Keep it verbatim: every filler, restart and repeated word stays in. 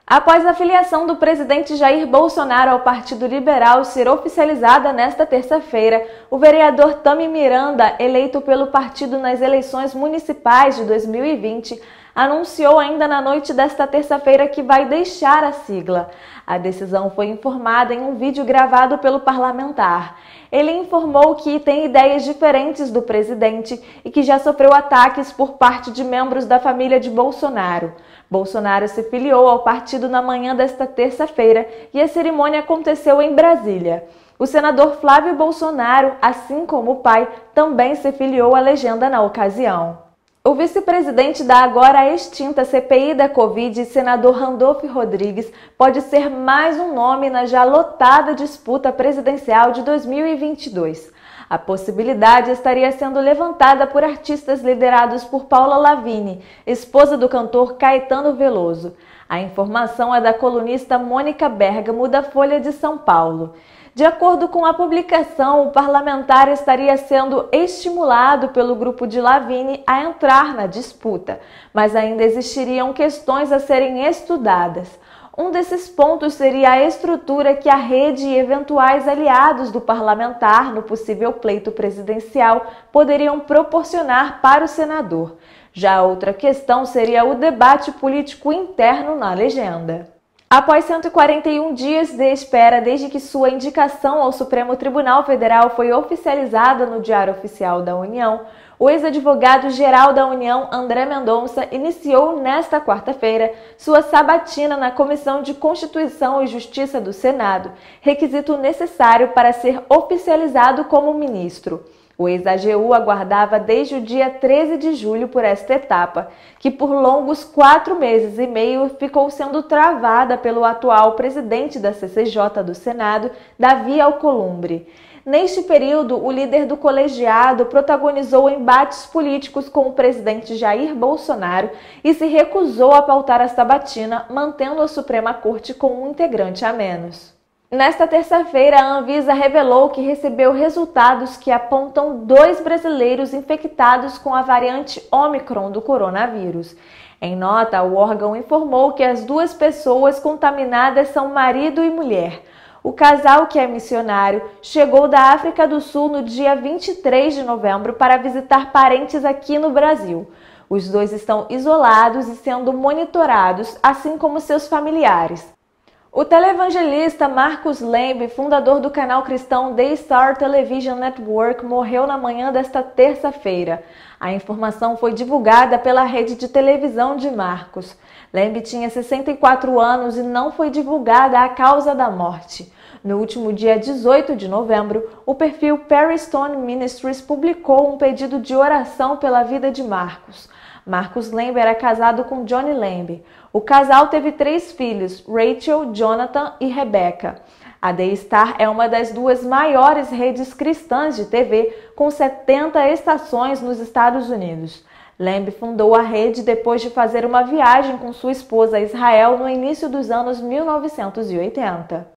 Após a filiação do presidente Jair Bolsonaro ao Partido Liberal ser oficializada nesta terça-feira, o vereador Tami Miranda, eleito pelo partido nas eleições municipais de dois mil e vinte, anunciou ainda na noite desta terça-feira que vai deixar a sigla. A decisão foi informada em um vídeo gravado pelo parlamentar. Ele informou que tem ideias diferentes do presidente e que já sofreu ataques por parte de membros da família de Bolsonaro. Bolsonaro se filiou ao partido na manhã desta terça-feira e a cerimônia aconteceu em Brasília. O senador Flávio Bolsonaro, assim como o pai, também se filiou à legenda na ocasião. O vice-presidente da agora extinta C P I da Covid, senador Randolph Rodrigues, pode ser mais um nome na já lotada disputa presidencial de dois mil e vinte e dois. A possibilidade estaria sendo levantada por artistas liderados por Paula Lavigne, esposa do cantor Caetano Veloso. A informação é da colunista Mônica Bergamo, da Folha de São Paulo. De acordo com a publicação, o parlamentar estaria sendo estimulado pelo grupo de Lavigne a entrar na disputa, mas ainda existiriam questões a serem estudadas. Um desses pontos seria a estrutura que a rede e eventuais aliados do parlamentar no possível pleito presidencial poderiam proporcionar para o senador. Já outra questão seria o debate político interno na legenda. Após cento e quarenta e um dias de espera desde que sua indicação ao Supremo Tribunal Federal foi oficializada no Diário Oficial da União, o ex-advogado-geral da União, André Mendonça, iniciou nesta quarta-feira sua sabatina na Comissão de Constituição e Justiça do Senado, requisito necessário para ser oficializado como ministro. O ex-A G U aguardava desde o dia treze de julho por esta etapa, que por longos quatro meses e meio ficou sendo travada pelo atual presidente da C C J do Senado, Davi Alcolumbre. Neste período, o líder do colegiado protagonizou embates políticos com o presidente Jair Bolsonaro e se recusou a pautar a sabatina, mantendo a Suprema Corte com um integrante a menos. Nesta terça-feira, a Anvisa revelou que recebeu resultados que apontam dois brasileiros infectados com a variante Ômicron do coronavírus. Em nota, o órgão informou que as duas pessoas contaminadas são marido e mulher. O casal, que é missionário, chegou da África do Sul no dia vinte e três de novembro para visitar parentes aqui no Brasil. Os dois estão isolados e sendo monitorados, assim como seus familiares. O televangelista Marcos Lembe, fundador do canal cristão The Star Television Network, morreu na manhã desta terça-feira. A informação foi divulgada pela rede de televisão de Marcos. Lembe tinha sessenta e quatro anos e não foi divulgada a causa da morte. No último dia dezoito de novembro, o perfil Perry Stone Ministries publicou um pedido de oração pela vida de Marcos. Marcos Lembe era casado com Johnny Lembe. O casal teve três filhos, Rachel, Jonathan e Rebecca. A The Star é uma das duas maiores redes cristãs de T V, com setenta estações nos Estados Unidos. Lembe fundou a rede depois de fazer uma viagem com sua esposa a Israel no início dos anos mil novecentos e oitenta.